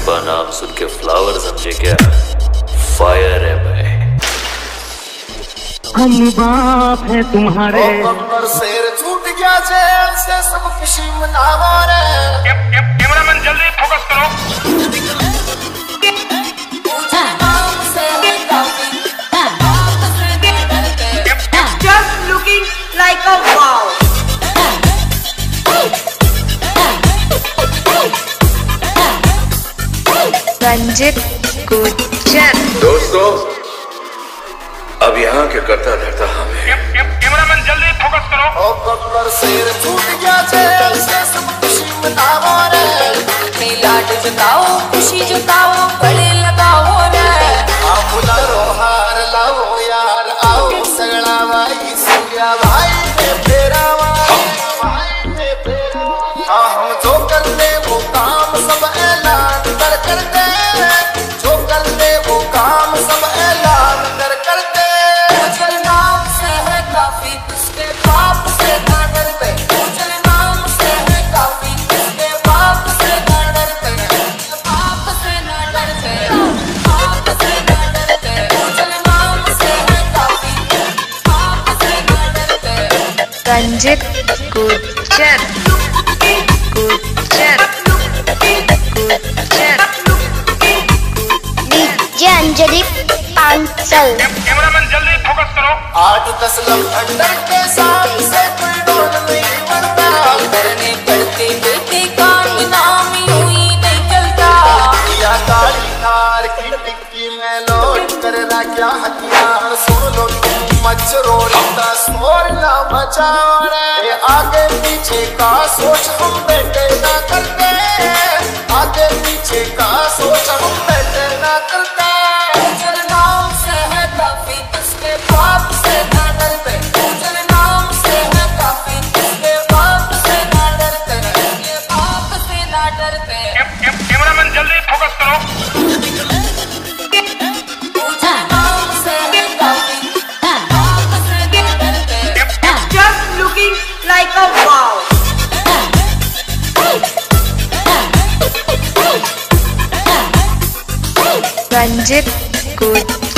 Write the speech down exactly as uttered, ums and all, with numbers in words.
का नाम सुन के फ्लावर समझे क्या? फायर है भाई। हम बाप है तुम्हारे। शेर छूट गया जेल से, सब खुशी मनावा रे। कैमरामैन जल्दी फोकस करो। Just looking like a wow. Ranjit Gujjar. दोस्तों, अब यहाँ के करता धरता हमें। कैमरामैन जल्दी फोकस करो। ओ बब्बर शेर छूट गया जेल से, सब खुशी मनावा रे। लाड जताओ, खुशी जताओ, गले लगाओ रे। आप लाओ हार लाओ यार, आओ सगड़ा भाई सूर्या भाई ने फेरा भाई ने फेरा। हाँ हम जो कर ले वो काम सब ऐलान कर करते, जो कर ले वो काम सब ऐलान कर करते। उजल नाम से है काफी, उसके बाप से ना डरते। उजल नाम से है काफी, उसके बाप से ना डरते। बाप से ना डरते, बाप से ना डरते। उजल नाम से है काफी, बाप से ना डरते। रंजित गुज्जर गुज्जर गुज्जर। डीजे अंजलि पांचल। कैमरामैन जल्दी फोकस करो। आठ दस लम्बंडर के साथ से कोई डोल नहीं बनता। करने पड़ते बेटे काम नाम यूं ही नहीं चलता। या काली थार की टिक्की में लोड कर रहा क्या हथियार। सुन लो तुम मच्छरों शोर ना बचाओ रे। आगे पीछे का सोच हम बेटे ना करते, आगे पीछे का सोच हम बेटे ना करते। उजल नाम से है काफी, उसके बाप से ना डरते। उजल नाम से है काफी, उसके बाप से ना डरते। ये बाप से ना डरते। कैमरामैन जल्दी फोकस करो। उजल नाम से है काफी, बाप से ना डरते। Just looking like a wow. Ranjit Gujjar.